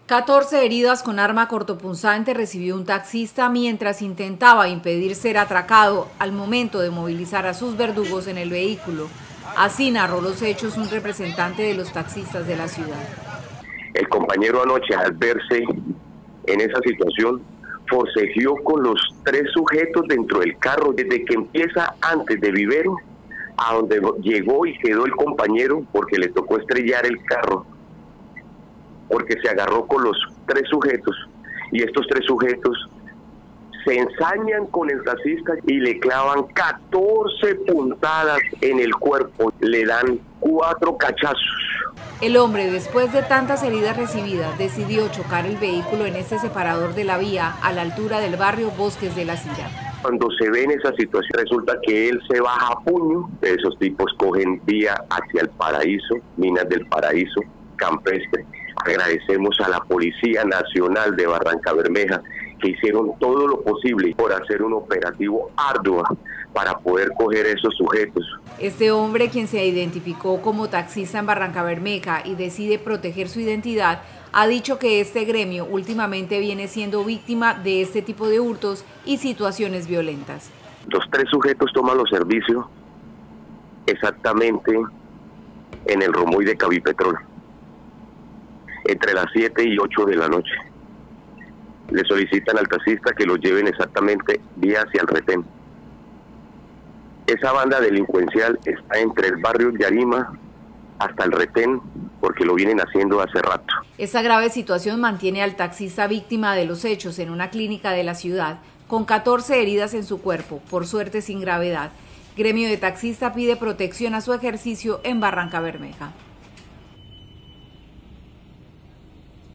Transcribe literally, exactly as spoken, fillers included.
catorce heridas con arma cortopunzante recibió un taxista mientras intentaba impedir ser atracado al momento de movilizar a sus verdugos en el vehículo. Así narró los hechos un representante de los taxistas de la ciudad. El compañero anoche, al verse en esa situación, forcejeó con los tres sujetos dentro del carro desde que empieza antes de Vivero, a donde llegó y quedó el compañero porque le tocó estrellar el carro, porque se agarró con los tres sujetos y estos tres sujetos se ensañan con el taxista y le clavan catorce puntadas en el cuerpo, le dan cuatro cachazos. El hombre, después de tantas heridas recibidas, decidió chocar el vehículo en este separador de la vía a la altura del barrio Bosques de la Cira. Cuando se ve en esa situación, resulta que él se baja a puño, esos tipos cogen vía hacia el Paraíso, Minas del Paraíso, Campestre. Agradecemos a la Policía Nacional de Barrancabermeja que hicieron todo lo posible por hacer un operativo arduo para poder coger esos sujetos. Este hombre, quien se identificó como taxista en Barrancabermeja y decide proteger su identidad, ha dicho que este gremio últimamente viene siendo víctima de este tipo de hurtos y situaciones violentas. Los tres sujetos toman los servicios exactamente en el Romoy de Cabipetrol, entre las siete y ocho de la noche. Le solicitan al taxista que los lleven exactamente vía hacia el retén. Esa banda delincuencial está entre el barrio Yarima hasta el retén, porque lo vienen haciendo hace rato. Esta grave situación mantiene al taxista víctima de los hechos en una clínica de la ciudad, con catorce heridas en su cuerpo, por suerte sin gravedad. Gremio de taxista pide protección a su ejercicio en Barrancabermeja.